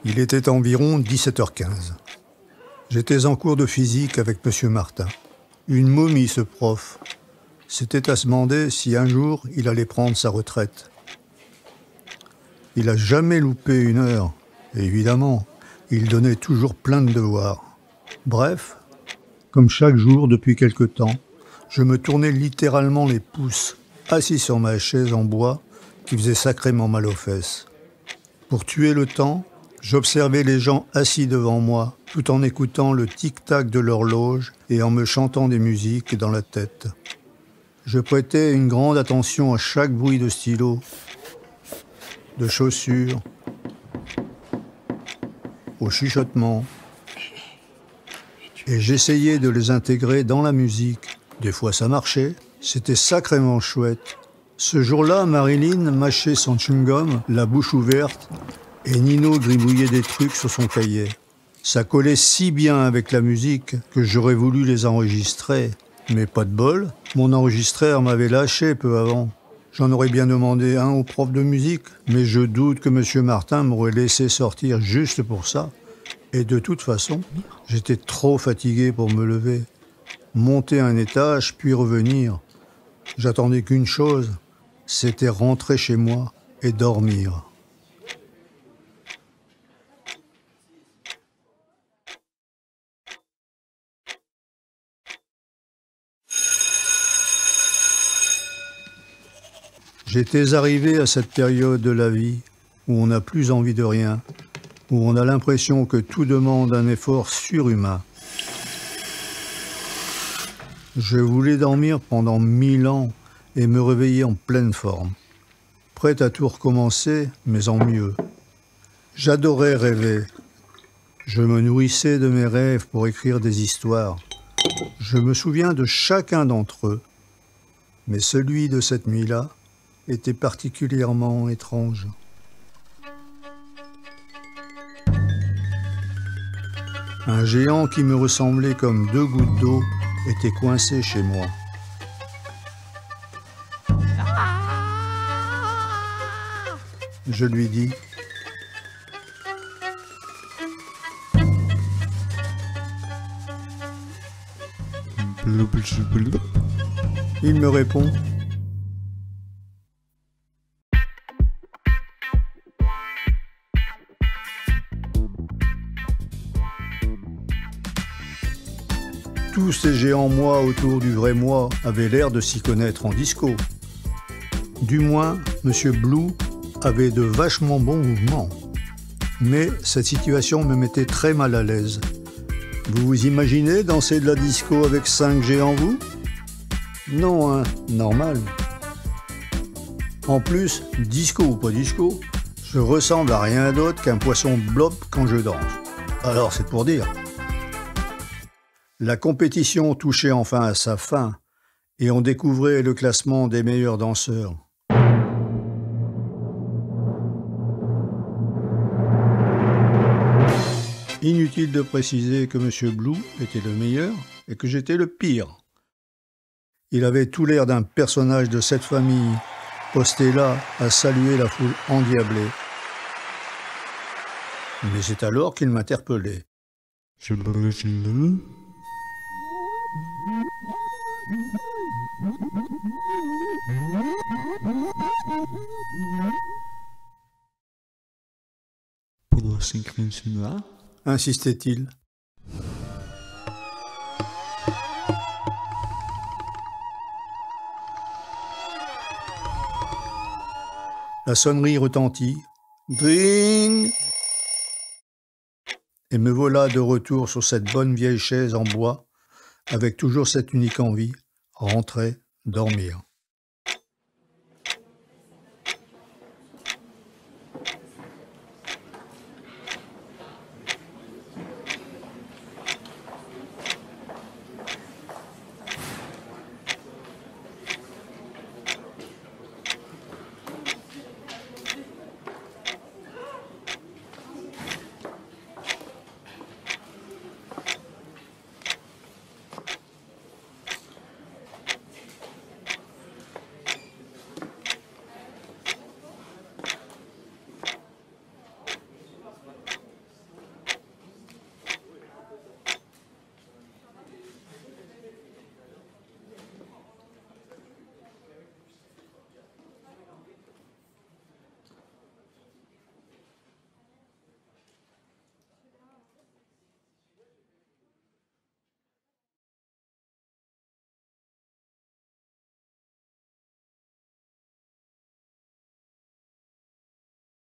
Il était environ 17h15. J'étais en cours de physique avec M. Martin. Une momie, ce prof. C'était à se demander si un jour il allait prendre sa retraite. Il n'a jamais loupé une heure. Et évidemment, il donnait toujours plein de devoirs. Bref, comme chaque jour depuis quelque temps, je me tournais littéralement les pouces, assis sur ma chaise en bois qui faisait sacrément mal aux fesses. Pour tuer le temps, j'observais les gens assis devant moi, tout en écoutant le tic-tac de l'horloge et en me chantant des musiques dans la tête. Je prêtais une grande attention à chaque bruit de stylo, de chaussures, au chuchotement, et j'essayais de les intégrer dans la musique. Des fois ça marchait, c'était sacrément chouette. Ce jour-là, Marilyn mâchait son chewing-gum, la bouche ouverte, et Nino gribouillait des trucs sur son cahier. Ça collait si bien avec la musique que j'aurais voulu les enregistrer. Mais pas de bol, mon enregistreur m'avait lâché peu avant. J'en aurais bien demandé un au prof de musique, mais je doute que M. Martin m'aurait laissé sortir juste pour ça. Et de toute façon, j'étais trop fatigué pour me lever. Monter un étage, puis revenir. J'attendais qu'une chose, c'était rentrer chez moi et dormir. J'étais arrivé à cette période de la vie où on n'a plus envie de rien, où on a l'impression que tout demande un effort surhumain. Je voulais dormir pendant 1000 ans et me réveiller en pleine forme. Prêt à tout recommencer, mais en mieux. J'adorais rêver. Je me nourrissais de mes rêves pour écrire des histoires. Je me souviens de chacun d'entre eux. Mais celui de cette nuit-là était particulièrement étrange. Un géant qui me ressemblait comme 2 gouttes d'eau était coincé chez moi. Je lui dis: il me répond: tous ces géants moi autour du vrai moi avaient l'air de s'y connaître en disco. Du moins, M. Blue avait de vachement bons mouvements. Mais cette situation me mettait très mal à l'aise. Vous vous imaginez danser de la disco avec 5 géants, vous? Non, hein, normal. En plus, disco ou pas disco, je ressemble à rien d'autre qu'un poisson blob quand je danse. Alors c'est pour dire. La compétition touchait enfin à sa fin et on découvrait le classement des meilleurs danseurs. Inutile de préciser que M. Blue était le meilleur et que j'étais le pire. Il avait tout l'air d'un personnage de cette famille, posté là à saluer la foule endiablée. Mais c'est alors qu'il m'interpellait. Posso continuar? Insistait-il. La sonnerie retentit. Dring! Et me voilà de retour sur cette bonne vieille chaise en bois, avec toujours cette unique envie, rentrer, dormir.